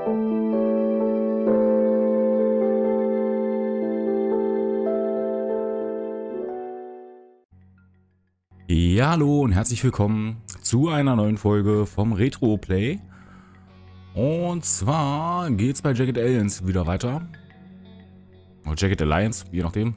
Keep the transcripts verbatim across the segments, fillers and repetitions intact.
Ja, hallo und herzlich willkommen zu einer neuen Folge vom Retro Play. Und zwar geht's bei Jagged Alliance wieder weiter. Oder Jagged Alliance, je nachdem.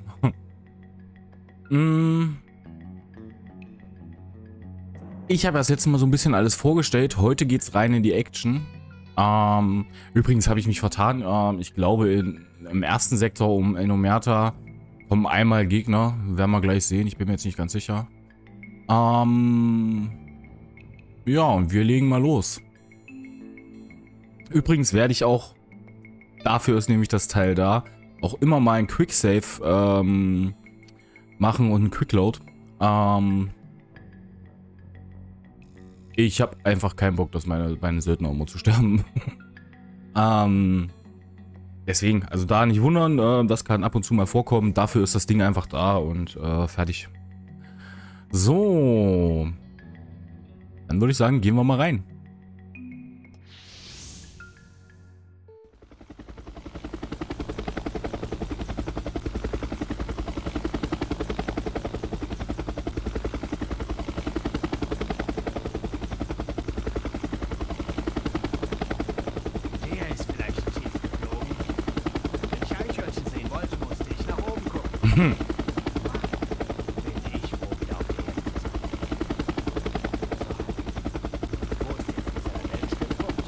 Ich habe das jetzt mal so ein bisschen alles vorgestellt. Heute geht's rein in die Action. Ähm, übrigens habe ich mich vertan. Ähm, ich glaube, in, im ersten Sektor um Enomerta kommen einmal Gegner. Werden wir gleich sehen. Ich bin mir jetzt nicht ganz sicher. Ähm, ja, und wir legen mal los. Übrigens werde ich auch, dafür ist nämlich das Teil da, auch immer mal ein Quicksave ähm, machen und ein Quickload. Ähm, ich habe einfach keinen Bock, dass meine, meine Söldner immer zu sterben. ähm, deswegen, also da nicht wundern, äh, das kann ab und zu mal vorkommen. Dafür ist das Ding einfach da und äh, fertig. So, dann würde ich sagen, gehen wir mal rein. Der ist vielleicht tief geflogen. Wenn ich Eichhörnchen sehen wollte, musste ich nach oben gucken. Bin ich froh, wieder auf der Erde zu sein. So, wo ist jetzt dieser Rebellenstützpunkt?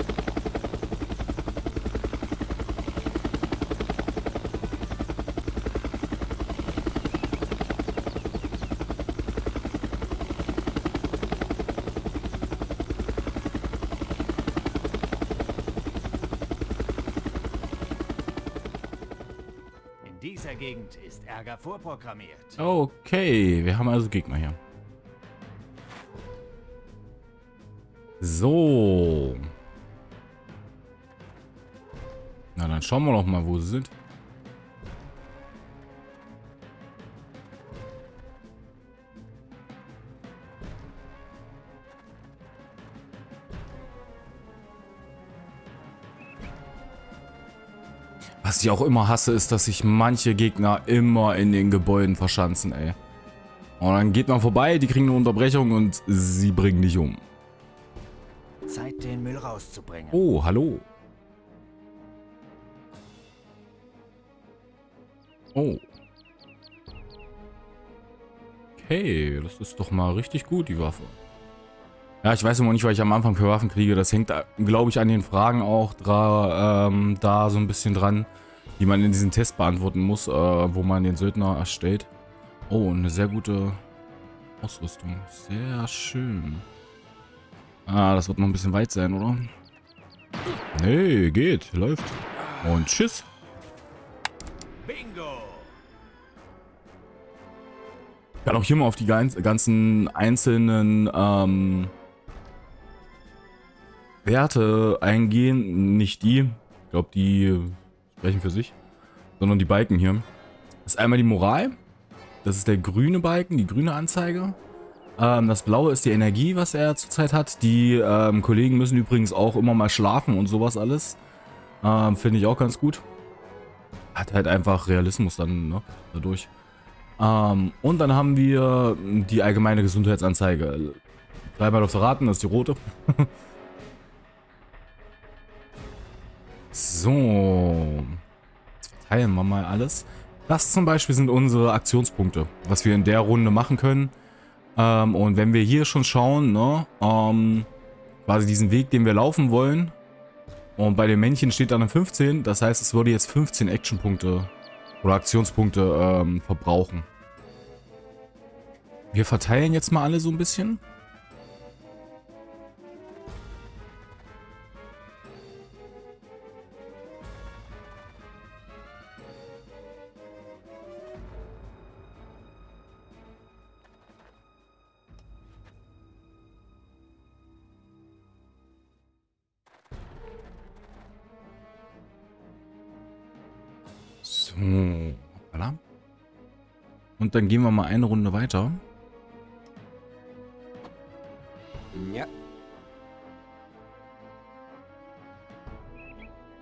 In dieser Gegend ist Ärger vorprogrammiert. Okay, wir haben also Gegner hier. So. Na, dann schauen wir doch mal, wo sie sind. Was ich auch immer hasse, ist, dass sich manche Gegner immer in den Gebäuden verschanzen, ey. Und dann geht man vorbei, die kriegen eine Unterbrechung und sie bringen dich um. Zeit, den Müll rauszubringen. Oh, hallo. Oh. Okay, das ist doch mal richtig gut, die Waffe. Ja, ich weiß immer nicht, was ich am Anfang für Waffen kriege. Das hängt, glaube ich, an den Fragen auch dra ähm, da so ein bisschen dran, die man in diesem Test beantworten muss, äh, wo man den Söldner erstellt. Oh, eine sehr gute Ausrüstung. Sehr schön. Ah, das wird noch ein bisschen weit sein, oder? Nee, geht. Läuft. Und tschüss. Bingo! Ich kann auch hier mal auf die ganzen einzelnen ähm, Werte eingehen. Nicht die. Ich glaube, die sprechen für sich. Sondern die Balken hier. Das ist einmal die Moral. Das ist der grüne Balken, die grüne Anzeige. Ähm, das blaue ist die Energie, was er zurzeit hat. Die ähm, Kollegen müssen übrigens auch immer mal schlafen und sowas alles. Ähm, Finde ich auch ganz gut. Hat halt einfach Realismus dann, ne, dadurch. Ähm, und dann haben wir die allgemeine Gesundheitsanzeige. Dreimal auf der Raten, das ist die rote. So. Jetzt verteilen wir mal alles. Das zum Beispiel sind unsere Aktionspunkte, was wir in der Runde machen können. Ähm, und wenn wir hier schon schauen, ne, ähm, quasi diesen Weg, den wir laufen wollen. Und bei den Männchen steht dann eine fünfzehn. Das heißt, es würde jetzt fünfzehn Actionpunkte oder Aktionspunkte ähm, verbrauchen. Wir verteilen jetzt mal alle so ein bisschen. So, hoppala. Und dann gehen wir mal eine Runde weiter. Ja.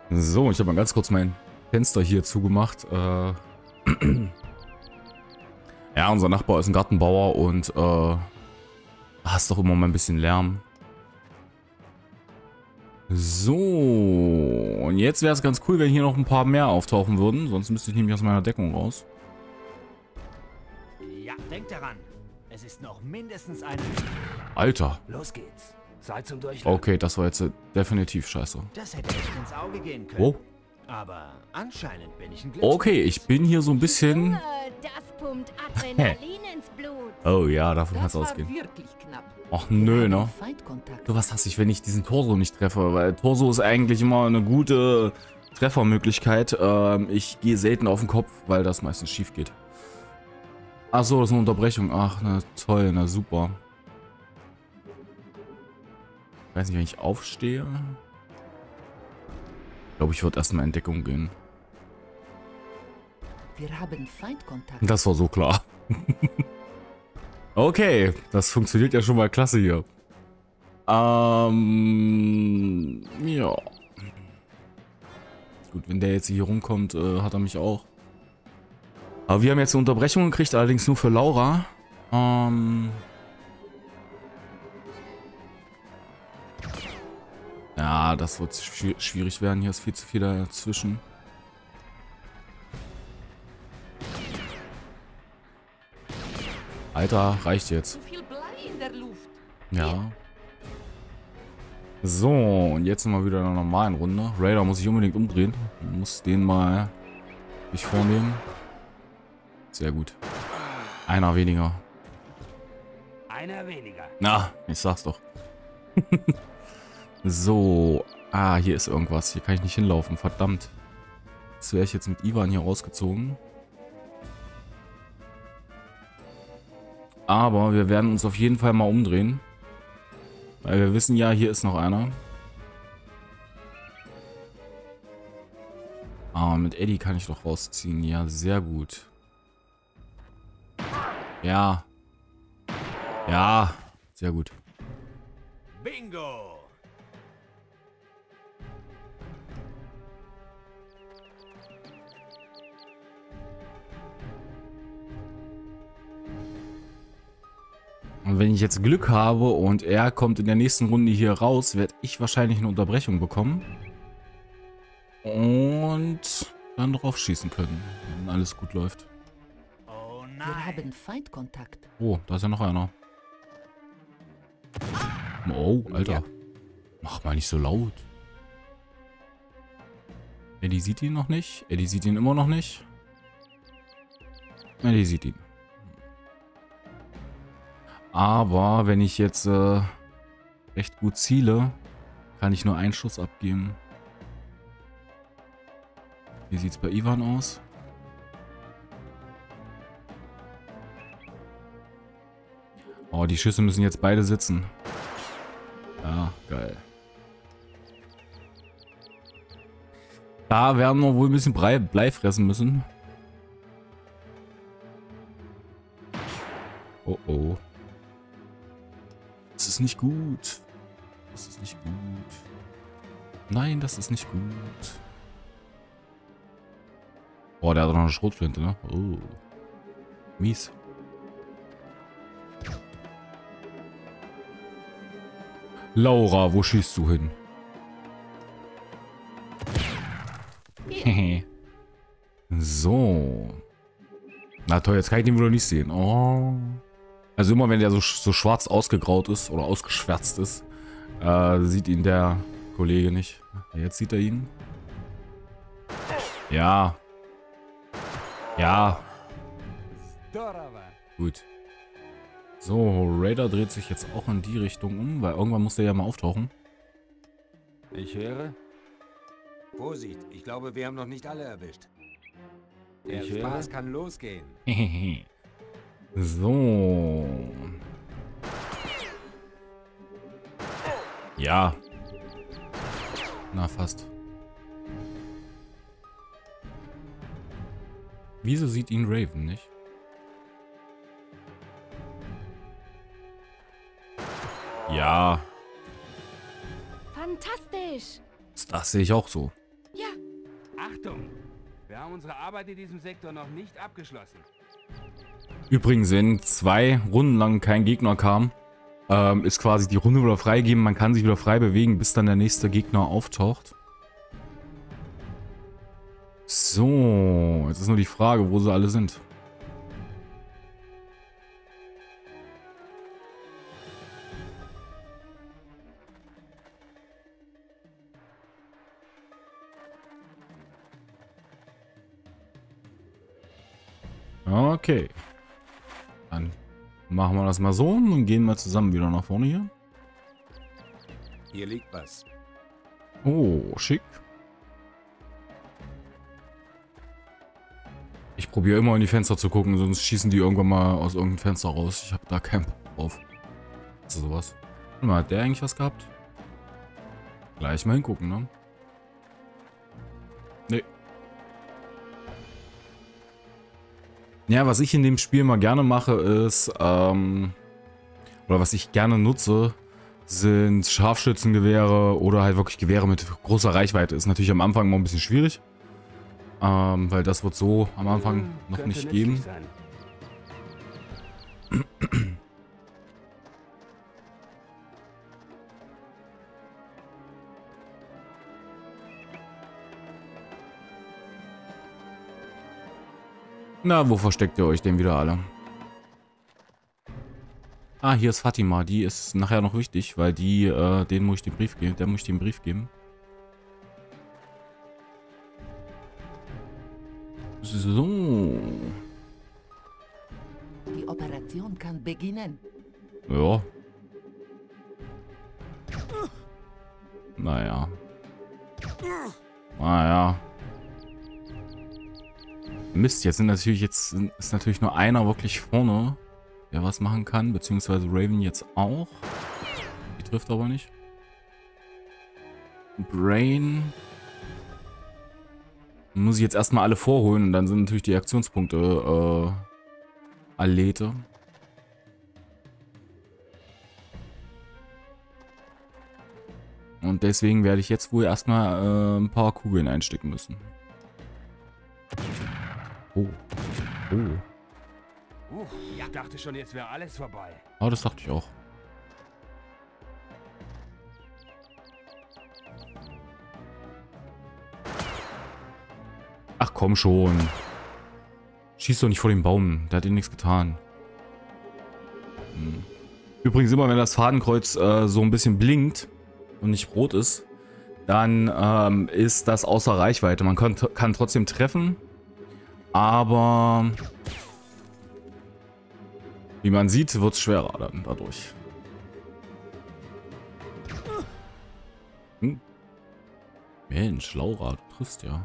So, ich habe mal ganz kurz mein Fenster hier zugemacht. Äh, ja, unser Nachbar ist ein Gartenbauer und äh, hast doch immer mal ein bisschen Lärm. So, und jetzt wäre es ganz cool, wenn hier noch ein paar mehr auftauchen würden. Sonst müsste ich nämlich aus meiner Deckung raus. Ja, denk daran. Es ist noch mindestens eine... Alter. Los geht's. Zeit zum Durchladen. Okay, das war jetzt äh, definitiv scheiße. Das hätte echt ins Auge gehen können. Wow. Aber anscheinend bin ich ein Glückspilz. Okay, ich bin hier so ein bisschen... Das pumpt Adrenalin ins Blut. Oh ja, davon kann es Das war ausgehen. wirklich knapp. Ach nö, ne? Feindkontakt. Du, was hasse ich, wenn ich diesen Torso nicht treffe? Weil Torso ist eigentlich immer eine gute Treffermöglichkeit. Ähm, ich gehe selten auf den Kopf, weil das meistens schief geht. Ach so, das ist eine Unterbrechung. Ach, na toll, na super. Ich weiß nicht, wenn ich aufstehe. Ich glaube, ich würde erstmal in Deckung gehen. Wir haben Feindkontakt. Das war so klar. Okay, das funktioniert ja schon mal klasse hier. Ähm, ja. Gut, wenn der jetzt hier rumkommt, äh, hat er mich auch. Aber wir haben jetzt eine Unterbrechung gekriegt, allerdings nur für Laura. Ähm... Ja, das wird schwierig werden. Hier ist viel zu viel dazwischen. Alter, reicht jetzt. Zu viel Blei in der Luft. Ja. So, und jetzt sind wir wieder in einer normalen Runde. Raider muss ich unbedingt umdrehen. Muss den mal sich vornehmen. Sehr gut. Einer weniger. Einer weniger. Na, ich sag's doch. So. Ah, hier ist irgendwas. Hier kann ich nicht hinlaufen. Verdammt. Jetzt wäre ich jetzt mit Ivan hier rausgezogen. Aber wir werden uns auf jeden Fall mal umdrehen. Weil wir wissen ja, hier ist noch einer. Ah, mit Eddie kann ich doch rausziehen. Ja, sehr gut. Ja. Ja, sehr gut. Bingo! Und wenn ich jetzt Glück habe und er kommt in der nächsten Runde hier raus, werde ich wahrscheinlich eine Unterbrechung bekommen. Und dann drauf schießen können, wenn alles gut läuft. Oh Wir nein. haben Feindkontakt. Oh, da ist ja noch einer. Oh, Alter. Mach mal nicht so laut. Eddie sieht ihn noch nicht. Eddie sieht ihn immer noch nicht. Eddie sieht ihn. Aber wenn ich jetzt äh, recht gut ziele, kann ich nur einen Schuss abgeben. Wie sieht es bei Ivan aus? Oh, die Schüsse müssen jetzt beide sitzen. Ja, geil. Da werden wir wohl ein bisschen Blei, Blei fressen müssen. Oh oh. Das ist nicht gut. Das ist nicht gut. Nein, das ist nicht gut. Oh, der hat doch noch eine Schrotflinte, ne? Oh. Mies. Laura, wo schießt du hin? So. Na toll, jetzt kann ich den wohl nicht sehen. Oh. Also immer wenn der so, so schwarz ausgegraut ist oder ausgeschwärzt ist, äh, sieht ihn der Kollege nicht. Jetzt sieht er ihn. Ja. Ja. Gut. So, Raider dreht sich jetzt auch in die Richtung um, weil irgendwann muss der ja mal auftauchen. Ich höre. Vorsicht, ich glaube, wir haben noch nicht alle erwischt. Der Ich höre. Spaß kann losgehen. So. Ja. Na, fast. Wieso sieht ihn Raven nicht? Ja. Fantastisch. Das sehe ich auch so. Ja, Achtung! Wir haben unsere Arbeit in diesem Sektor noch nicht abgeschlossen. Übrigens, wenn zwei Runden lang kein Gegner kam, ähm, ist quasi die Runde wieder freigegeben. Man kann sich wieder frei bewegen, bis dann der nächste Gegner auftaucht. So, jetzt ist nur die Frage, wo sie alle sind. Okay. Dann machen wir das mal so und gehen wir zusammen wieder nach vorne hier. Hier liegt was. Oh, schick. Ich probiere immer in die Fenster zu gucken, sonst schießen die irgendwann mal aus irgendeinem Fenster raus. Ich habe da keinen Bock drauf. Also sowas. Warte mal, hat der eigentlich was gehabt? Gleich mal hingucken, ne? Nee. Ja, was ich in dem Spiel mal gerne mache, ist, ähm, oder was ich gerne nutze, sind Scharfschützengewehre oder halt wirklich Gewehre mit großer Reichweite. Ist natürlich am Anfang mal ein bisschen schwierig, ähm, weil das wird so am Anfang Hm, noch könnte nicht nützlich geben. sein. Na, wo versteckt ihr euch denn wieder alle? Ah, hier ist Fatima. Die ist nachher noch wichtig, weil die, äh, denen muss ich den Brief geben. Der muss ich den Brief geben. So. Die Operation kann beginnen. Ja. Naja. Naja. Mist, jetzt sind natürlich jetzt ist natürlich nur einer wirklich vorne, der was machen kann, beziehungsweise Raven jetzt auch. Die trifft aber nicht. Brain. Muss ich jetzt erstmal alle vorholen und dann sind natürlich die Aktionspunkte äh, Alete. Und deswegen werde ich jetzt wohl erstmal äh, ein paar Kugeln einstecken müssen. Oh. Oh. Uh, ich dachte schon, jetzt wäre alles vorbei. Ah, das dachte ich auch. Ach komm schon. Schieß doch nicht vor den Baum. Der hat ihm nichts getan. Hm. Übrigens immer, wenn das Fadenkreuz äh, so ein bisschen blinkt und nicht rot ist, dann ähm, ist das außer Reichweite. Man kann, kann trotzdem treffen. Aber wie man sieht, wird es schwerer dann dadurch. Hm. Mensch, Laura, du triffst ja.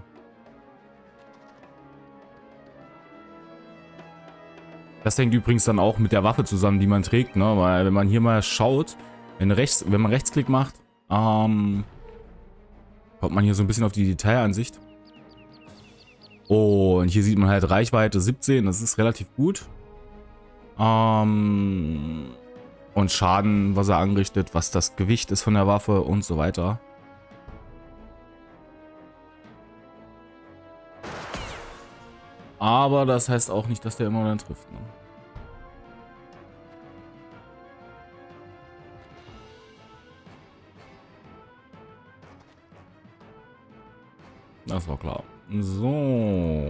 Das hängt übrigens dann auch mit der Waffe zusammen, die man trägt, ne? Weil wenn man hier mal schaut, wenn, rechts, wenn man Rechtsklick macht, ähm, kommt man hier so ein bisschen auf die Detailansicht. Und hier sieht man halt Reichweite siebzehn, das ist relativ gut. Ähm, und Schaden, was er anrichtet, was das Gewicht ist von der Waffe und so weiter. Aber das heißt auch nicht, dass der immer dann trifft. Ne? Das war klar. So.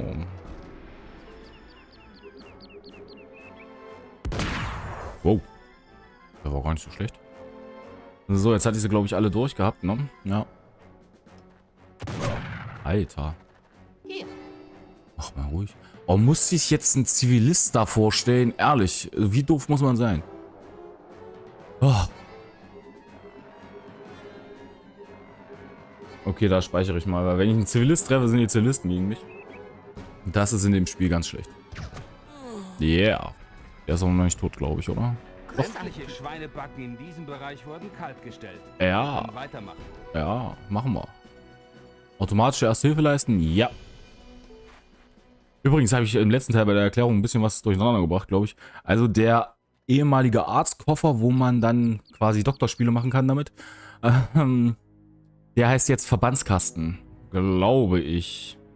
Wow. Der war gar nicht so schlecht. So, jetzt hatte ich sie, glaube ich, alle durchgehabt, ne? Ja. Alter. Hier. Mach mal ruhig. Oh, muss sich jetzt ein Zivilist da vorstellen? Ehrlich, wie doof muss man sein? Oh. Okay, da speichere ich mal, weil wenn ich einen Zivilist treffe, sind die Zivilisten gegen mich. Das ist in dem Spiel ganz schlecht. Yeah. Der ist auch noch nicht tot, glaube ich, oder? Sämtliche Schweinebacken in diesem Bereich wurden kaltgestellt. Ja. Können weitermachen. Ja, machen wir. Automatische Ersthilfe leisten? Ja. Übrigens habe ich im letzten Teil bei der Erklärung ein bisschen was durcheinander gebracht, glaube ich. Also der ehemalige Arztkoffer, wo man dann quasi Doktorspiele machen kann damit, ähm, der heißt jetzt Verbandskasten, glaube ich.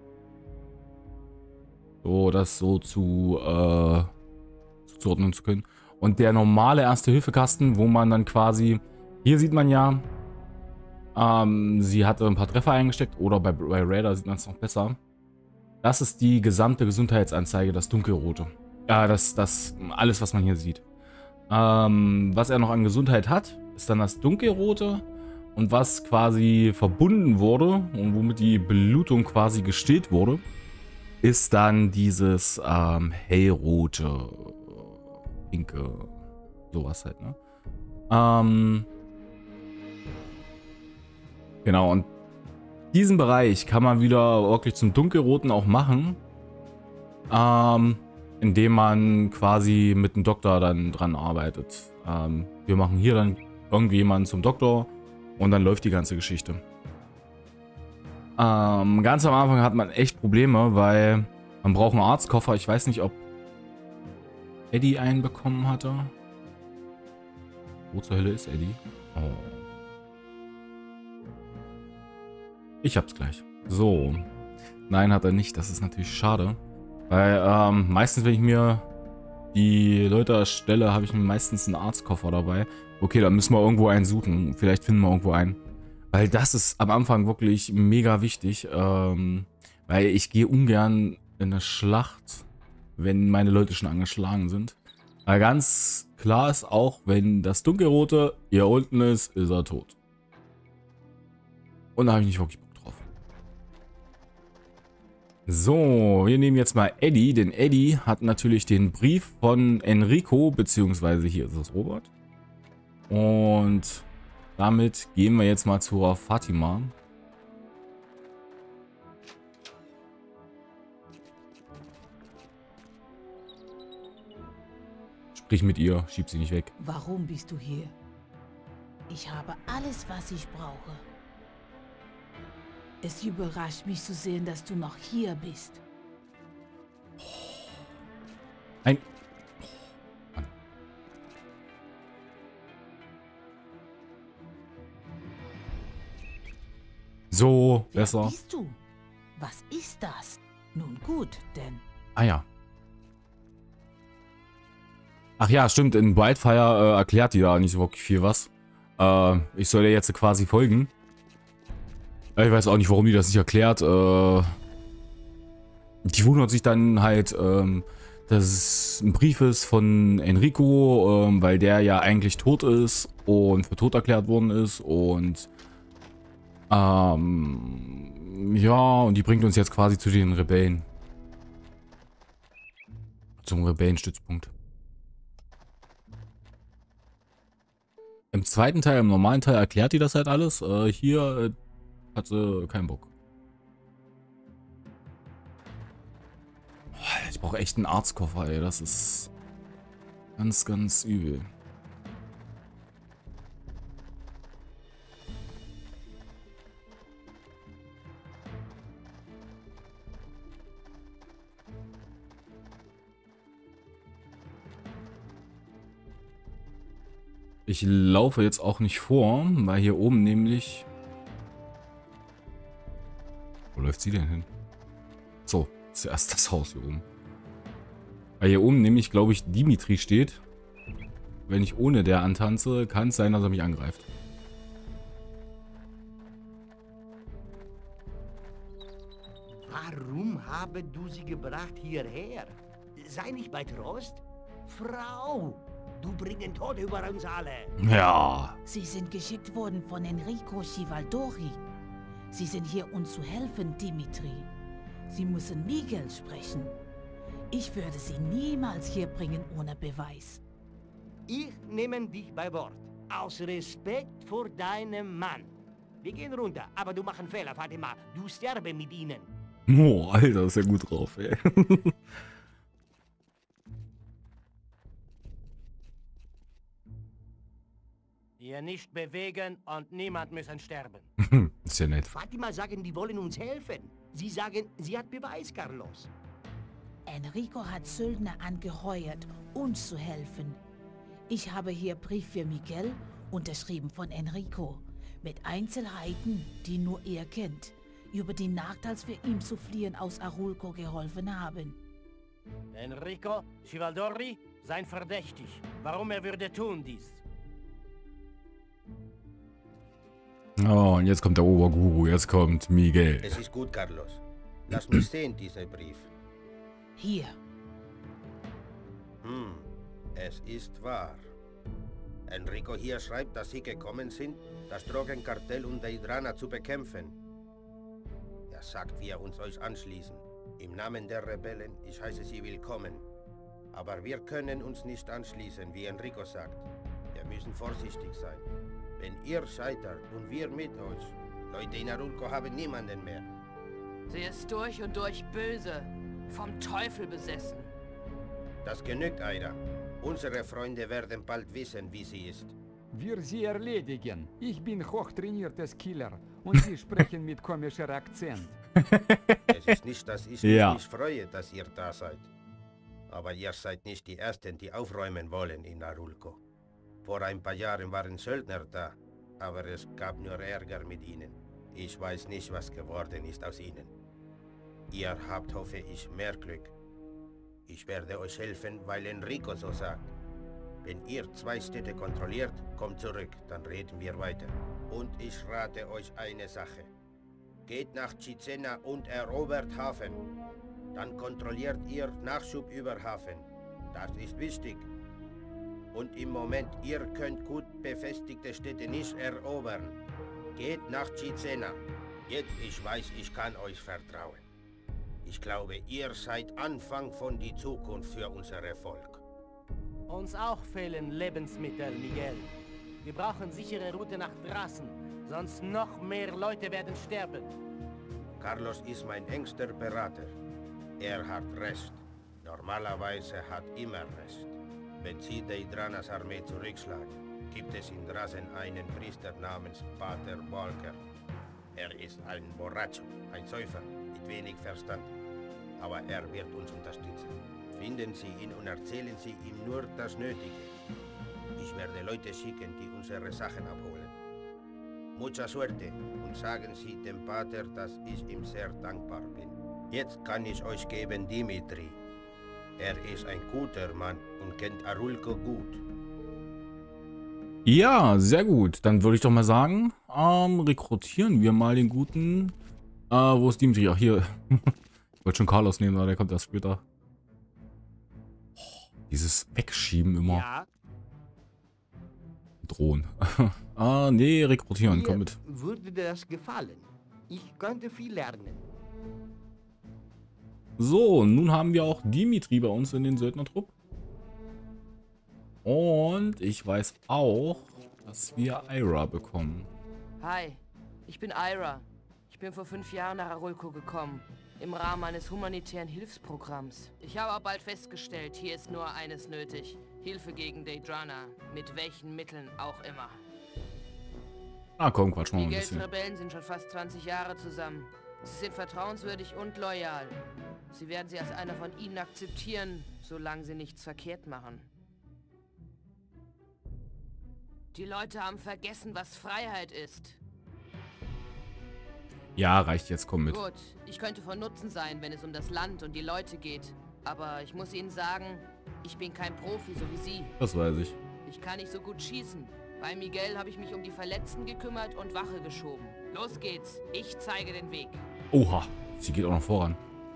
So, das so zu, äh, zuordnen zu können. Und der normale Erste-Hilfe-Kasten, wo man dann quasi, hier sieht man ja, ähm, sie hatte ein paar Treffer eingesteckt, oder bei, bei Raider sieht man es noch besser. Das ist die gesamte Gesundheitsanzeige, das dunkelrote. Ja, das, das, alles, was man hier sieht. Ähm, was er noch an Gesundheit hat, ist dann das dunkelrote. Und was quasi verbunden wurde und womit die Blutung quasi gestillt wurde, ist dann dieses ähm, hellrote, pinke, sowas halt, ne? Ähm, genau, und diesen Bereich kann man wieder wirklich zum dunkelroten auch machen, ähm, indem man quasi mit dem Doktor dann dran arbeitet. Ähm, wir machen hier dann irgendwie jemanden zum Doktor und dann läuft die ganze Geschichte. Ähm, ganz am Anfang hat man echt Probleme, weil man braucht einen Arztkoffer. Ich weiß nicht, ob Eddie einen bekommen hatte. Wo zur Hölle ist Eddie? Oh. Ich hab's gleich. So. Nein, hat er nicht. Das ist natürlich schade. Weil ähm, meistens, wenn ich mir die Leute erstelle, habe ich meistens einen Arztkoffer dabei. Okay, dann müssen wir irgendwo einen suchen. Vielleicht finden wir irgendwo einen. Weil das ist am Anfang wirklich mega wichtig. Ähm, weil ich gehe ungern in eine Schlacht, wenn meine Leute schon angeschlagen sind. Weil ganz klar ist auch, wenn das Dunkelrote hier unten ist, ist er tot. Und da habe ich nicht wirklich Bock drauf. So, wir nehmen jetzt mal Eddie. Denn Eddie hat natürlich den Brief von Enrico, beziehungsweise hier ist es Robert. Und damit gehen wir jetzt mal zur Fatima. Sprich mit ihr, schieb sie nicht weg. Warum bist du hier? Ich habe alles, was ich brauche. Es überrascht mich zu sehen, dass du noch hier bist. Ein... So, Wer besser. bist du? Was ist das? Nun gut, denn... Ah ja. Ach ja, stimmt. In Wildfire äh, erklärt die da nicht so wirklich viel was. Äh, ich soll ihr jetzt quasi folgen. Ich weiß auch nicht, warum die das nicht erklärt. Äh, die wundert sich dann halt, ähm, dass es ein Brief ist von Enrico, ähm, weil der ja eigentlich tot ist und für tot erklärt worden ist. Und ähm, ja, und die bringt uns jetzt quasi zu den Rebellen. Zum Rebellenstützpunkt. Im zweiten Teil, im normalen Teil erklärt die das halt alles. Äh, hier äh, hat sie keinen Bock. Ich brauche echt einen Arztkoffer, ey. Das ist ganz, ganz übel. Ich laufe jetzt auch nicht vor, weil hier oben nämlich... Wo läuft sie denn hin? So, zuerst das Haus hier oben. Weil hier oben nämlich, glaube ich, Dimitri steht. Wenn ich ohne der antanze, kann es sein, dass er mich angreift. Warum habe du sie gebracht hierher? Sei nicht bei Trost. Frau, du bringst Tod über uns alle. Ja. Sie sind geschickt worden von Enrico Chivaldori. Sie sind hier, um zu helfen, Dimitri. Sie müssen Miguel sprechen. Ich würde sie niemals hier bringen ohne Beweis. Ich nehme dich bei Wort. Aus Respekt vor deinem Mann. Wir gehen runter, aber du machst einen Fehler, Fatima. Du sterbe mit ihnen. Oh, Alter, ist ja gut drauf, ey. Ihr nicht bewegen und niemand müssen sterben. Ist ja nett. Fatima sagen, die wollen uns helfen. Sie sagen, sie hat Beweis, Carlos. Enrico hat Söldner angeheuert, uns zu helfen. Ich habe hier Brief für Miguel, unterschrieben von Enrico, mit Einzelheiten, die nur er kennt, über die Nacht, als wir ihm zu fliehen aus Arulco geholfen haben. Enrico Civaldori, sein verdächtig. Warum er würde tun dies? Oh, und jetzt kommt der Oberguru, jetzt kommt Miguel. Es ist gut, Carlos. Lass mich sehen, dieser Brief. Hier. Hm, es ist wahr. Enrico hier schreibt, dass Sie gekommen sind, das Drogenkartell und Deidrana zu bekämpfen. Er sagt, wir uns euch anschließen. Im Namen der Rebellen, ich heiße Sie willkommen. Aber wir können uns nicht anschließen, wie Enrico sagt. Wir müssen vorsichtig sein. Wenn ihr scheitert und wir mit euch, Leute in Arulco haben niemanden mehr. Sie ist durch und durch böse, vom Teufel besessen. Das genügt, Aira. Unsere Freunde werden bald wissen, wie sie ist. Wir sie erledigen. Ich bin hochtrainiertes Killer und Sie sprechen mit komischer Akzent. Es ist nicht, dass ich Ja. mich nicht freue, dass ihr da seid. Aber ihr seid nicht die Ersten, die aufräumen wollen in Arulco. Vor ein paar Jahren waren Söldner da, aber es gab nur Ärger mit ihnen. Ich weiß nicht, was geworden ist aus ihnen. Ihr habt, hoffe ich, mehr Glück. Ich werde euch helfen, weil Enrico so sagt. Wenn ihr zwei Städte kontrolliert, kommt zurück, dann reden wir weiter. Und ich rate euch eine Sache. Geht nach Cizena und erobert Hafen. Dann kontrolliert ihr Nachschub über Hafen. Das ist wichtig. Und im Moment, ihr könnt gut befestigte Städte nicht erobern. Geht nach Cizena. Jetzt, ich weiß, ich kann euch vertrauen. Ich glaube, ihr seid Anfang von die Zukunft für unser Volk. Uns auch fehlen Lebensmittel, Miguel. Wir brauchen sichere Route nach draußen, sonst noch mehr Leute werden sterben. Carlos ist mein engster Berater. Er hat recht. Normalerweise hat immer recht. Wenn Sie Deidranas Armee zurückschlagen, gibt es in Drasen einen Priester namens Pater Walker. Er ist ein Borracho, ein Säufer, mit wenig Verstand. Aber er wird uns unterstützen. Finden Sie ihn und erzählen Sie ihm nur das Nötige. Ich werde Leute schicken, die unsere Sachen abholen. Mucha suerte und sagen Sie dem Pater, dass ich ihm sehr dankbar bin. Jetzt kann ich euch geben Dimitri. Er ist ein guter Mann und kennt Arulco gut. Ja, sehr gut. Dann würde ich doch mal sagen, ähm, rekrutieren wir mal den guten. Äh, wo ist Dimitri? Ach, hier. Ich wollte schon Carlos nehmen, aber der kommt erst später. Oh, dieses Wegschieben immer. Ja, Drohen. Ah, nee, rekrutieren, komm mir mit. würde das gefallen. Ich könnte viel lernen. So, nun haben wir auch Dimitri bei uns in den Söldnertrupp. Und ich weiß auch, dass wir Ira bekommen. Hi, ich bin Ira. Ich bin vor fünf Jahren nach Arulco gekommen, im Rahmen eines humanitären Hilfsprogramms. Ich habe auch bald festgestellt, hier ist nur eines nötig. Hilfe gegen Deidrana, mit welchen Mitteln auch immer. Ah, komm, quatsch mal ein Miguels bisschen. Rebellen sind schon fast zwanzig Jahre zusammen. Sie sind vertrauenswürdig und loyal. Sie werden sie als einer von ihnen akzeptieren, solange sie nichts verkehrt machen. Die Leute haben vergessen, was Freiheit ist. Ja, reicht jetzt, komm mit. Gut, ich könnte von Nutzen sein, wenn es um das Land und die Leute geht. Aber ich muss Ihnen sagen, ich bin kein Profi, so wie Sie. Das weiß ich. Ich kann nicht so gut schießen. Bei Miguel habe ich mich um die Verletzten gekümmert und Wache geschoben. Los geht's, ich zeige den Weg. Oha, sie geht auch noch voran.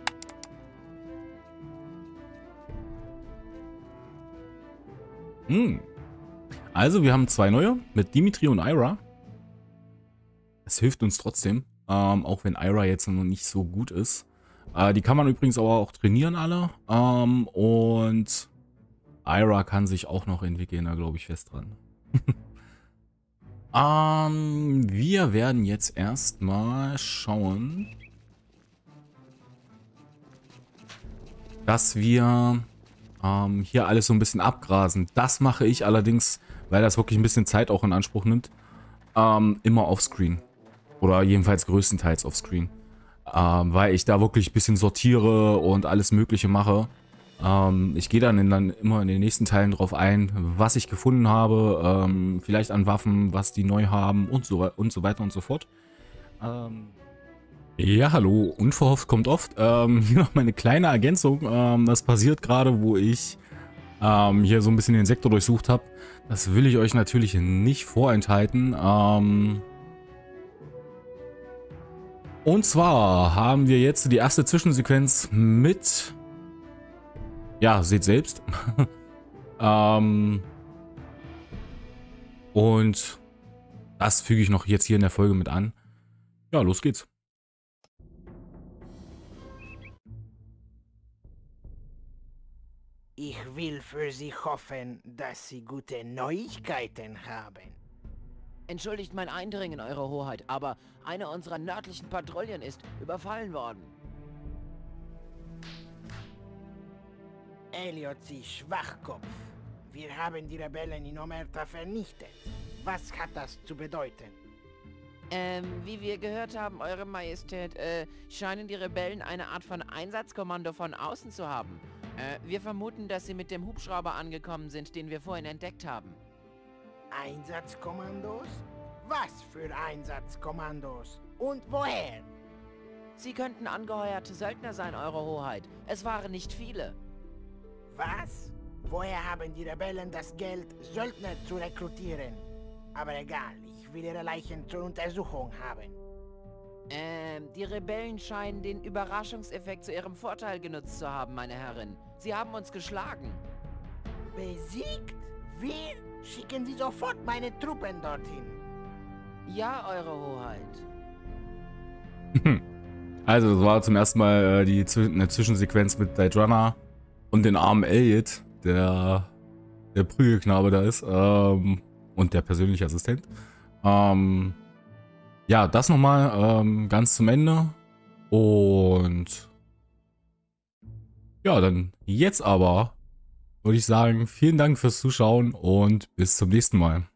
Hm. Also, wir haben zwei neue mit Dimitri und Ira. Es hilft uns trotzdem, ähm, auch wenn Ira jetzt noch nicht so gut ist. Äh, die kann man übrigens aber auch trainieren alle. Ähm, und Ira kann sich auch noch entwickeln, da glaube ich fest dran. ähm, wir werden jetzt erstmal schauen, dass wir ähm, hier alles so ein bisschen abgrasen. Das mache ich allerdings, weil das wirklich ein bisschen Zeit auch in Anspruch nimmt, ähm, immer offscreen. Oder jedenfalls größtenteils offscreen. Ähm, weil ich da wirklich ein bisschen sortiere und alles Mögliche mache. Ähm, ich gehe dann, in, dann immer in den nächsten Teilen drauf ein, was ich gefunden habe, ähm, vielleicht an Waffen, was die neu haben und so, und so weiter und so fort. Ähm, Ja, hallo, unverhofft kommt oft. Ähm, hier noch meine kleine Ergänzung. Ähm, das passiert gerade, wo ich ähm, hier so ein bisschen den Sektor durchsucht habe. Das will ich euch natürlich nicht vorenthalten. Ähm, und zwar haben wir jetzt die erste Zwischensequenz mit... Ja, seht selbst. ähm, und das füge ich noch jetzt hier in der Folge mit an. Ja, los geht's. Ich will für Sie hoffen, dass Sie gute Neuigkeiten haben. Entschuldigt mein Eindringen, Eure Hoheit, aber eine unserer nördlichen Patrouillen ist überfallen worden. Elliot, Sie Schwachkopf. Wir haben die Rebellen in Omerta vernichtet. Was hat das zu bedeuten? Ähm, wie wir gehört haben, Eure Majestät, äh, scheinen die Rebellen eine Art von Einsatzkommando von außen zu haben. Äh, wir vermuten, dass sie mit dem Hubschrauber angekommen sind, den wir vorhin entdeckt haben. Einsatzkommandos? Was für Einsatzkommandos? Und woher? Sie könnten angeheuerte Söldner sein, Eure Hoheit. Es waren nicht viele. Was? Woher haben die Rebellen das Geld, Söldner zu rekrutieren? Aber egal, ich will ihre Leichen zur Untersuchung haben. Ähm, die Rebellen scheinen den Überraschungseffekt zu ihrem Vorteil genutzt zu haben, meine Herrin. Sie haben uns geschlagen. Besiegt? Wir? Schicken Sie sofort meine Truppen dorthin. Ja, Eure Hoheit. Also, das war zum ersten Mal äh, die eine Zwischensequenz mit Daedra und den armen Elliot, der der Prügelknabe da ist, ähm, und der persönliche Assistent. Ähm, ja, das nochmal ähm, ganz zum Ende. Und ja, dann jetzt aber würde ich sagen, vielen Dank fürs Zuschauen und bis zum nächsten Mal.